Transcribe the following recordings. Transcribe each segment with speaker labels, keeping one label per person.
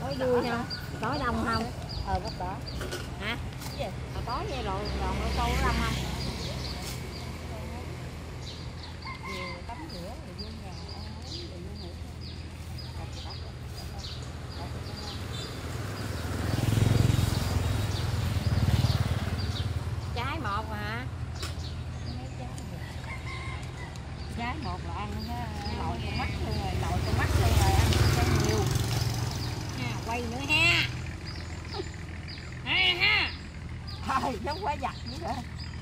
Speaker 1: Có vui không? Có đông không?
Speaker 2: Gấp đỏ.
Speaker 1: Hả? Cái gì? Có vậy rồi câu nó đông không?
Speaker 2: Nhiều tắm rửa rồi vô nhà ăn uống rồi vô ngủ.
Speaker 1: Trái một hả?
Speaker 2: Trái một là ăn lội con mắt luôn rồi, lội con mắt luôn rồi ăn trái nhiều.
Speaker 1: Ha, quay nữa ha. Ha ha.
Speaker 2: Thôi, nó quá giặt nữa hả?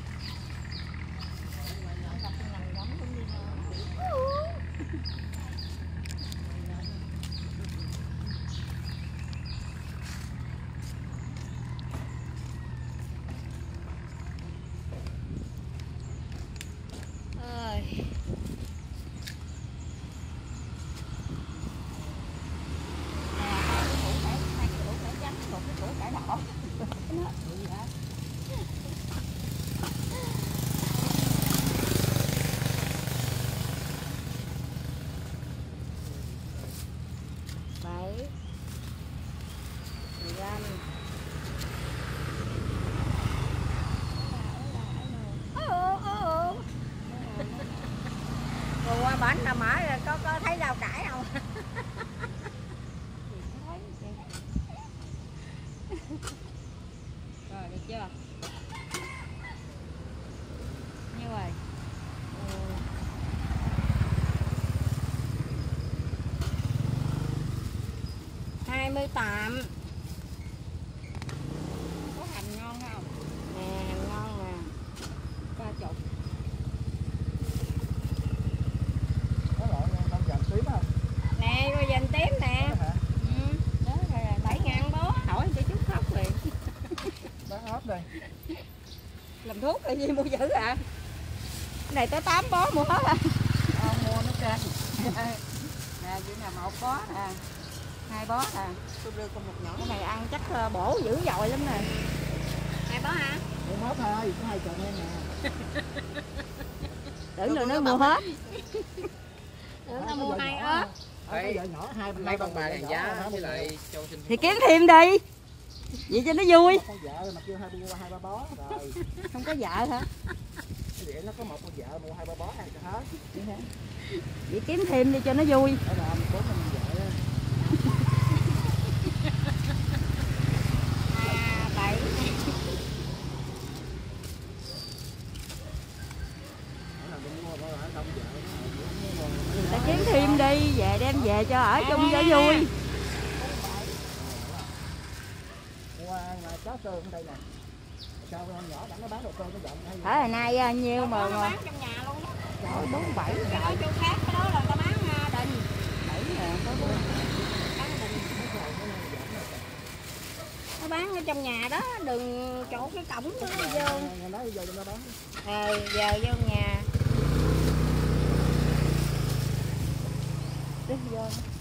Speaker 1: Qua bển là mở rồi có thấy rau cải không? Rồi được chưa? Nhiêu rồi? 28.
Speaker 2: Có hành ngon không?
Speaker 1: Nè, hành ngon nè.
Speaker 2: 30.
Speaker 3: Có loại con dàn tím không?
Speaker 1: Nè, coi dành tím nè.
Speaker 2: Đó rồi
Speaker 1: 7.000 bó. Hỏi cho chút khóc liền.
Speaker 3: Bán ốp đây.
Speaker 1: Làm thuốc là gì mua dữ à? Cái này tới 8 bó mua hết à?
Speaker 2: Mua nó trên. Nè, chỉ là 1 bó nè. 2 bó nè. Tôi đưa con một nhỏ.
Speaker 1: Cái này ăn chắc bổ dữ dội lắm nè. 2 bó hả?
Speaker 3: Mua hết thôi, có 2 chồng em nè.
Speaker 1: Tưởng rồi nó mua hết. Tưởng nó mua 2 ớt.
Speaker 3: Nhỏ
Speaker 4: mấy con bà hàng giá với lại châu sinh
Speaker 1: Thì kiếm thêm đi. Vậy cho nó vui.
Speaker 3: con vợ mà kêu 2-3 bó rồi.
Speaker 1: Không có vợ hả?
Speaker 3: Vậy nó có một con vợ mua 2-3 bó ăn cho hết.
Speaker 1: Vậy kiếm thêm đi cho nó vui.
Speaker 3: Ở là mình 4 mình vợ.
Speaker 1: 7. Người ta kiếm thêm đi, về đem về cho ở chung cho vui.
Speaker 3: Mua chó sơn ở đây nè. Sao con nhỏ đã nó bán đồ sơn nó giận hay gì?
Speaker 1: Ở hồi nay nhiêu mà
Speaker 2: Nó bán trong nhà luôn đó.
Speaker 1: trời 47
Speaker 2: Cái
Speaker 1: trời.
Speaker 2: chỗ khác cái đó là ta bán đình.
Speaker 1: 7 nè, có 4. Nó bán ở trong nhà đó, đừng chỗ cái cổng đó vô.
Speaker 3: Nó vô cho nó bán.
Speaker 1: Giờ vô nhà. Đi vô.